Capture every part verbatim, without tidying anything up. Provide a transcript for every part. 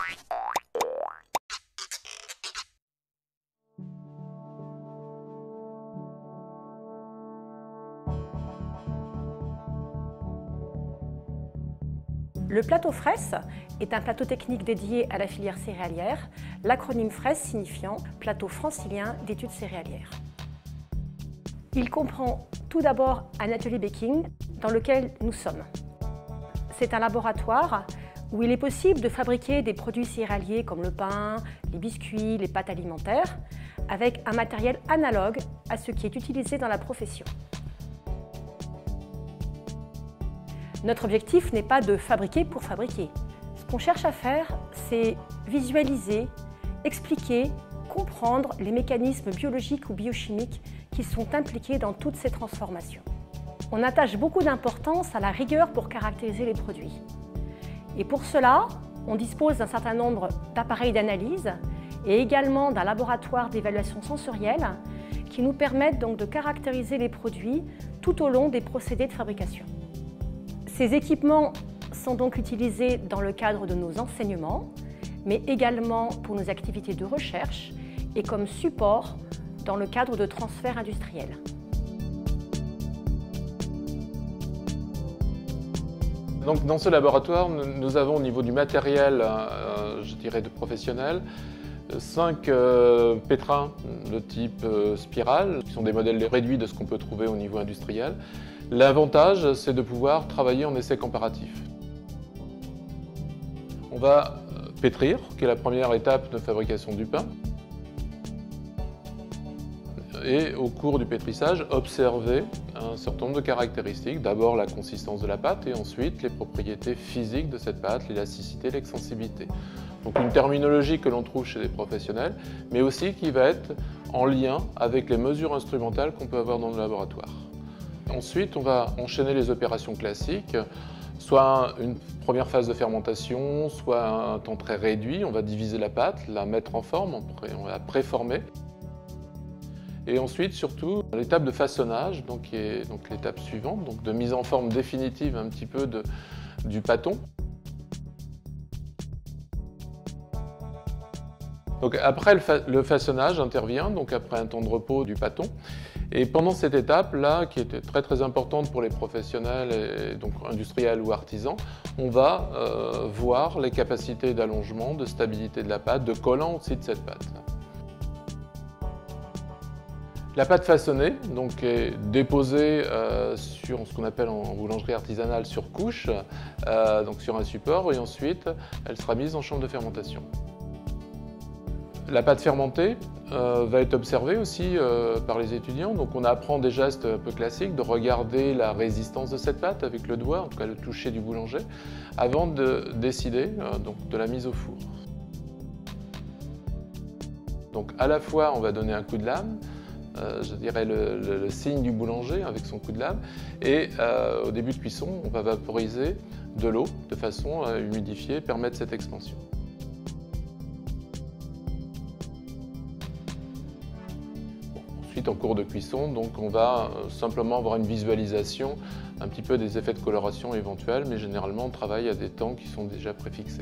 Le plateau Fress est un plateau technique dédié à la filière céréalière, l'acronyme Fress signifiant Plateau francilien d'études céréalières. Il comprend tout d'abord un atelier baking dans lequel nous sommes. C'est un laboratoire où il est possible de fabriquer des produits céréaliers comme le pain, les biscuits, les pâtes alimentaires, avec un matériel analogue à ce qui est utilisé dans la profession. Notre objectif n'est pas de fabriquer pour fabriquer. Ce qu'on cherche à faire, c'est visualiser, expliquer, comprendre les mécanismes biologiques ou biochimiques qui sont impliqués dans toutes ces transformations. On attache beaucoup d'importance à la rigueur pour caractériser les produits. Et pour cela, on dispose d'un certain nombre d'appareils d'analyse et également d'un laboratoire d'évaluation sensorielle qui nous permettent donc de caractériser les produits tout au long des procédés de fabrication. Ces équipements sont donc utilisés dans le cadre de nos enseignements, mais également pour nos activités de recherche et comme support dans le cadre de transferts industriels. Donc, dans ce laboratoire, nous avons au niveau du matériel, euh, je dirais de professionnel, cinq euh, pétrins de type euh, spirale, qui sont des modèles réduits de ce qu'on peut trouver au niveau industriel. L'avantage, c'est de pouvoir travailler en essai comparatif. On va pétrir, qui est la première étape de fabrication du pain. Et au cours du pétrissage, observer un certain nombre de caractéristiques. D'abord la consistance de la pâte et ensuite les propriétés physiques de cette pâte, l'élasticité, l'extensibilité. Donc une terminologie que l'on trouve chez les professionnels, mais aussi qui va être en lien avec les mesures instrumentales qu'on peut avoir dans le laboratoire. Ensuite, on va enchaîner les opérations classiques, soit une première phase de fermentation, soit un temps très réduit. On va diviser la pâte, la mettre en forme, on va la préformer. Et ensuite, surtout, l'étape de façonnage, donc, qui est donc l'étape suivante, donc de mise en forme définitive un petit peu de, du pâton. Donc après le, fa le façonnage intervient, donc après un temps de repos du pâton. Et pendant cette étape-là, qui était très très importante pour les professionnels, et donc industriels ou artisans, on va euh, voir les capacités d'allongement, de stabilité de la pâte, de collant aussi de cette pâte. La pâte façonnée donc, est déposée euh, sur ce qu'on appelle en boulangerie artisanale sur couche, euh, donc sur un support, et ensuite elle sera mise en chambre de fermentation. La pâte fermentée euh, va être observée aussi euh, par les étudiants. Donc on apprend des gestes un peu classiques, de regarder la résistance de cette pâte avec le doigt, en tout cas le toucher du boulanger, avant de décider euh, donc, de la mise au four. Donc à la fois on va donner un coup de lame, euh, je dirais le, le, le signe du boulanger avec son coup de lame, et euh, au début de cuisson on va vaporiser de l'eau de façon à humidifier et permettre cette expansion. En cours de cuisson, donc on va simplement avoir une visualisation un petit peu des effets de coloration éventuels, mais généralement on travaille à des temps qui sont déjà préfixés.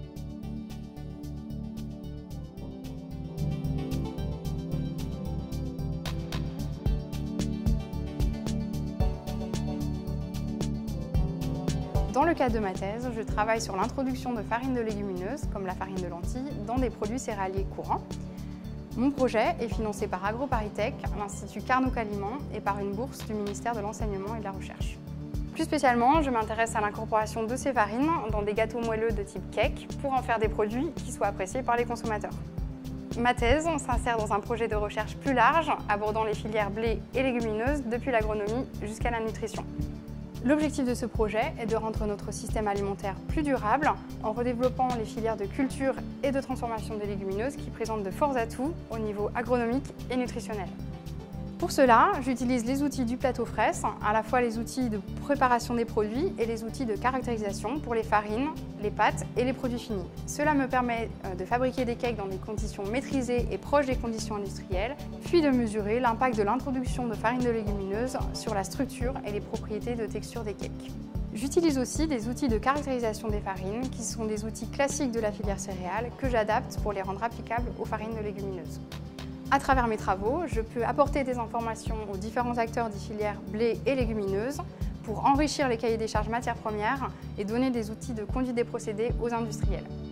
Dans le cadre de ma thèse, je travaille sur l'introduction de farines de légumineuses, comme la farine de lentilles, dans des produits céréaliers courants. Mon projet est financé par AgroParisTech, l'Institut Carnot-Caliment et par une bourse du ministère de l'Enseignement et de la Recherche. Plus spécialement, je m'intéresse à l'incorporation de ces farines dans des gâteaux moelleux de type cake pour en faire des produits qui soient appréciés par les consommateurs. Ma thèse s'insère dans un projet de recherche plus large abordant les filières blé et légumineuses depuis l'agronomie jusqu'à la nutrition. L'objectif de ce projet est de rendre notre système alimentaire plus durable en redéveloppant les filières de culture et de transformation des légumineuses qui présentent de forts atouts au niveau agronomique et nutritionnel. Pour cela, j'utilise les outils du plateau Fress, à la fois les outils de préparation des produits et les outils de caractérisation pour les farines, les pâtes et les produits finis. Cela me permet de fabriquer des cakes dans des conditions maîtrisées et proches des conditions industrielles, puis de mesurer l'impact de l'introduction de farines de légumineuses sur la structure et les propriétés de texture des cakes. J'utilise aussi des outils de caractérisation des farines, qui sont des outils classiques de la filière céréales, que j'adapte pour les rendre applicables aux farines de légumineuses. À travers mes travaux, je peux apporter des informations aux différents acteurs des filières blé et légumineuses pour enrichir les cahiers des charges matières premières et donner des outils de conduite des procédés aux industriels.